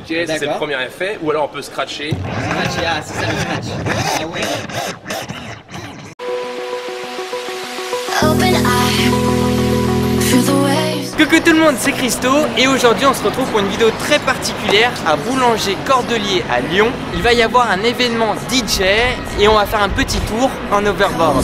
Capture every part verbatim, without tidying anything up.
Ok, c'est le premier effet. Ou alors on peut scratcher. Scratch, ah, c'est ça le scratch. Ah ouais. Coucou tout le monde, c'est Christo et aujourd'hui on se retrouve pour une vidéo très particulière à Boulanger Cordelier à Lyon. Il va y avoir un événement D J et on va faire un petit tour en overboard.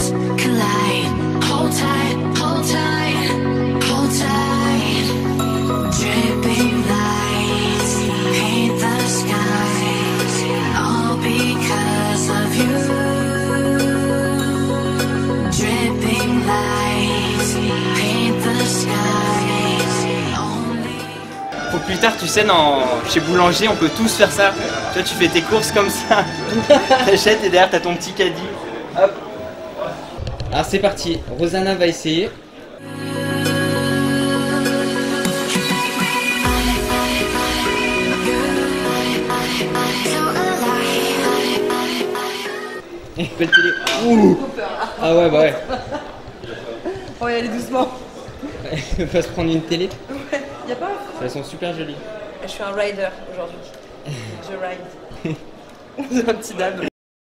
Pour plus tard, tu sais, dans, chez Boulanger, on peut tous faire ça. Tu vois, tu fais tes courses comme ça. T'achètes et derrière, t'as ton petit caddie. Hop. Alors c'est parti. Rosanna va essayer. Et belle télé. Ouh. Ah ouais, bah ouais. On va y aller doucement. On va se prendre une télé. Ouais, y'a pas. Elles sont super jolies. Je suis un rider aujourd'hui. Je ride. C'est un petit dab.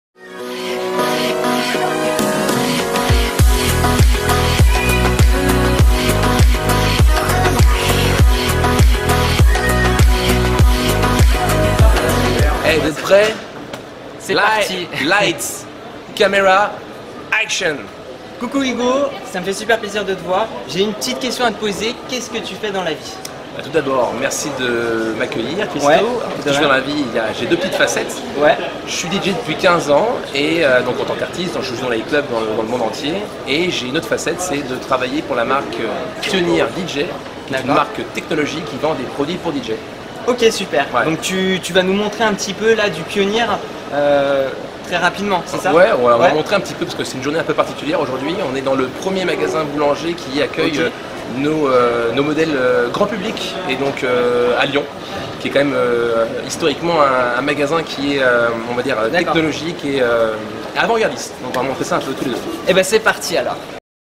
Hey, vous êtes prêts? C'est parti. Lights, caméra, action. Coucou Hugo, ça me fait super plaisir de te voir. J'ai une petite question à te poser. Qu'est-ce que tu fais dans la vie? Bah, tout d'abord, merci de m'accueillir, Christo. Ouais, Ce que je fais dans la vie, j'ai deux petites facettes. Ouais. Je suis D J depuis quinze ans et euh, donc en tant qu'artiste, je joue dans les clubs dans le, dans le monde entier. Et j'ai une autre facette, c'est de travailler pour la marque Pioneer D J, qui est une marque technologique qui vend des produits pour D J. Ok, super. Ouais. Donc tu, tu vas nous montrer un petit peu là du Pioneer euh, très rapidement, c'est ça? Ouais, on va, on va ouais. montrer un petit peu parce que c'est une journée un peu particulière aujourd'hui. On est dans le premier magasin boulanger qui accueille okay. nos, euh, nos modèles euh, grand public et donc euh, à Lyon, qui est quand même euh, historiquement un, un magasin qui est, euh, on va dire, technologique et euh, avant-gardiste. Donc on va montrer ça un peu tous les deux. Et ben c'est parti alors.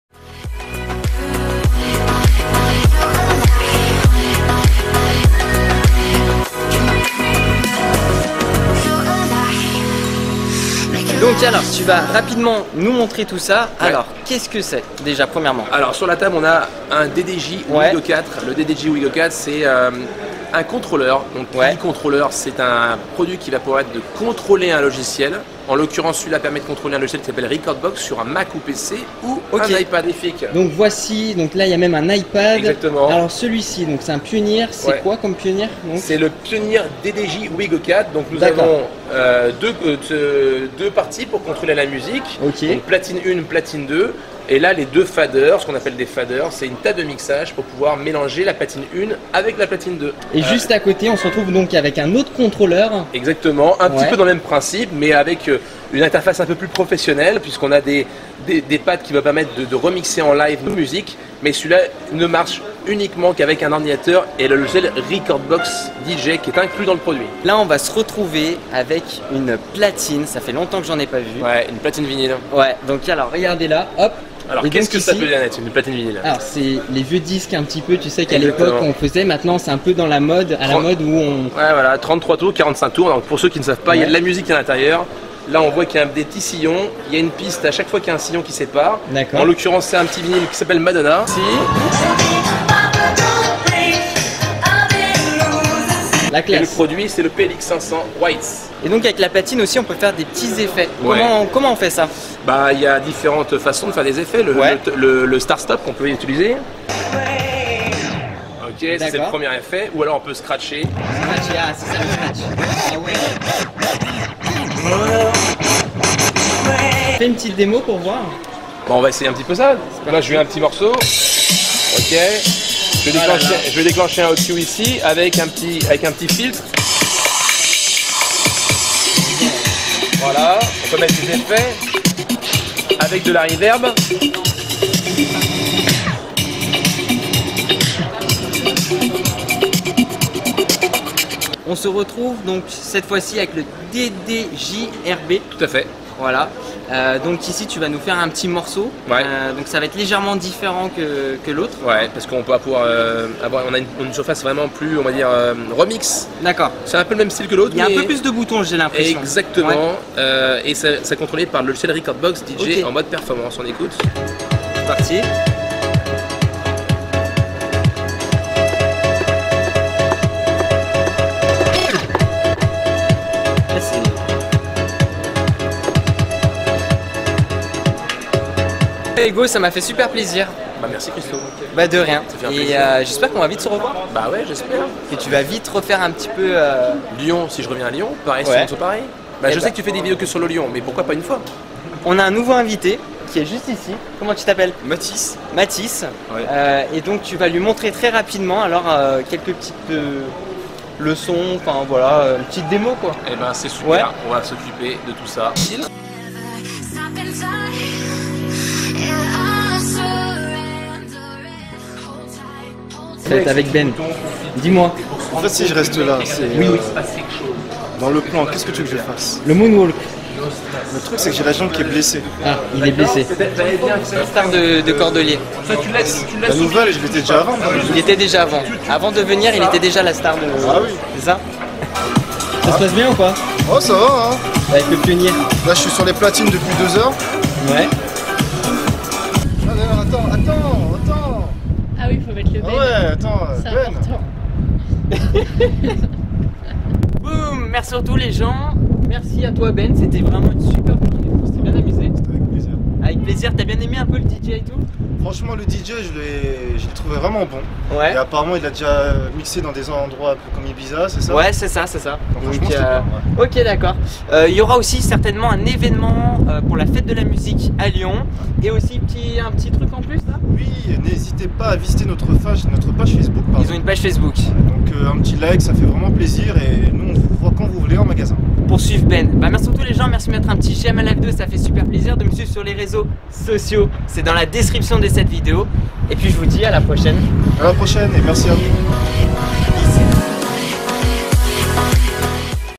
Donc alors, tu vas rapidement nous montrer tout ça. Ouais. Alors, qu'est-ce que c'est déjà premièrement? Alors sur la table, on a un D D J ouais. Wigo quatre. Le D D J Wigo quatre, c'est euh, un contrôleur. Donc ouais. le contrôleur, c'est un produit qui va permettre de contrôler un logiciel. En l'occurrence, celui-là permet de contrôler un logiciel qui s'appelle Recordbox sur un Mac ou P C ou okay. un iPad magnifique. Donc voici, donc là il y a même un iPad. Exactement. Alors celui-ci, donc c'est un Pioneer, c'est ouais. quoi comme Pioneer? C'est le Pioneer D D J Wigo quatre. Donc nous avons euh, deux, euh, deux parties pour contrôler la musique. Okay. Donc platine un, platine deux. Et là, les deux faders, ce qu'on appelle des faders, c'est une table de mixage pour pouvoir mélanger la platine un avec la platine deux. Et euh, juste à côté, on se retrouve donc avec un autre contrôleur. Exactement, un ouais. petit peu dans le même principe, mais avec une interface un peu plus professionnelle, puisqu'on a des, des, des pads qui vont permettre de, de remixer en live nos musiques. Mais celui-là ne marche uniquement qu'avec un ordinateur et le logiciel Recordbox D J qui est inclus dans le produit. Là, on va se retrouver avec une platine. Ça fait longtemps que j'en ai pas vu. Ouais, une platine vinyle. Ouais, donc alors, regardez là, hop. Alors qu'est-ce que ici, ça peut être une platine vinyle? Alors c'est les vieux disques un petit peu, tu sais qu'à l'époque on faisait, maintenant c'est un peu dans la mode, à trente, la mode où on... Ouais voilà, trente-trois tours, quarante-cinq tours, donc pour ceux qui ne savent pas, ouais. il y a de la musique à l'intérieur. Là on voit qu'il y a des petits sillons, il y a une piste à chaque fois qu'il y a un sillon qui sépare. D'accord. En l'occurrence c'est un petit vinyle qui s'appelle Madonna. Si. La classe. Et le produit c'est le P L X cinq cents Whites. Et donc avec la platine aussi on peut faire des petits effets. Ouais. Comment, comment on fait ça? Bah il y a différentes façons de faire des effets. Le, ouais. le, le, le start stop qu'on peut utiliser. Ok, c'est le premier effet. Ou alors on peut scratcher. Scratch, ah, c'est ça le scratch. Ah ouais. Fais une petite démo pour voir. Bon on va essayer un petit peu ça. Là je vais un petit morceau. Ok. Je vais, déclencher, oh là là. je vais déclencher un O Q ici avec un petit, avec un petit filtre. Voilà, on peut mettre des effets avec de la reverb. On se retrouve donc cette fois-ci avec le D D J R B. Tout à fait. Voilà. Euh, donc ici tu vas nous faire un petit morceau, Ouais. Euh, donc ça va être légèrement différent que, que l'autre. Ouais, parce qu'on va pouvoir euh, avoir, on a une, une surface vraiment plus, on va dire, euh, remix. D'accord. C'est un peu le même style que l'autre. Il y a mais... un peu plus de boutons, j'ai l'impression. Exactement. Ouais. Euh, et ça- c'est contrôlé par le logiciel Recordbox D J Ok. en mode performance. On écoute. C'est parti. Là, c'est- Hugo, ça m'a fait super plaisir. Bah merci Christo. Bah de rien. Ça fait un Et plaisir. euh, j'espère qu'on va vite se revoir. Bah ouais, j'espère. Et tu vas vite refaire un petit peu. euh, Lyon, si je reviens à Lyon, pareil, Ouais. c'est pareil. Bah Eh je bah. sais que tu fais des vidéos que sur le Lyon, mais pourquoi pas une fois? On a un nouveau invité qui est juste ici. Comment tu t'appelles? Mathis. Mathis. Ouais. Euh, et donc tu vas lui montrer très rapidement alors euh, quelques petites euh, leçons, enfin voilà, euh, une petite démo quoi. Eh ben c'est super, Ouais. on va s'occuper de tout ça. Ça va être avec Ben. Dis-moi. En fait, si je reste là, c'est Oui, euh, oui. dans le plan. Qu'est-ce que tu veux que je fasse? Le moonwalk. Le truc, c'est que j'ai la jambe qui est blessée. Ah, il est blessé. Star de, de Cordelier. tu laisses, tu La nouvelle, je l'étais déjà avant. moi. Il était déjà avant. Avant de venir, il était déjà la star de. Ah oui. C'est ça? Ça se passe bien ou pas? Oh, ça va, hein. Avec le pionnier. Là, je suis sur les platines depuis deux heures. Ouais. Ah, non, attends, attends, attends. Ah oui, il faut mettre le Ah Ben. ouais, attends, C'est Ben. important. Boum! Merci surtout les gens. Merci à toi Ben, c'était vraiment une super journée. On s'est bien amusé. C'était avec plaisir. Avec plaisir, t'as bien aimé un peu le D J et tout? Franchement, le D J, je l'ai je l'ai trouvé vraiment bon. Ouais. Et apparemment, il a déjà mixé dans des endroits un peu comme Ibiza, c'est ça? Ouais, c'est ça, c'est ça. Donc, franchement, Donc, c'était euh, bien, ouais. ok, d'accord. Euh, Il y aura aussi certainement un événement euh, pour la fête de la musique à Lyon. Et aussi petit, un petit truc en plus là. Oui, n'hésitez pas à visiter notre page, notre page Facebook. pardon. Ils ont une page Facebook. Donc euh, un petit like, ça fait vraiment plaisir et nous on vous voit quand vous voulez en magasin. Pour suivre Ben. Bah, merci à tous les gens, merci de mettre un petit j'aime à la vidéo, ça fait super plaisir. De me suivre sur les réseaux sociaux, c'est dans la description de cette vidéo. Et puis je vous dis à la prochaine. À la prochaine et merci à vous.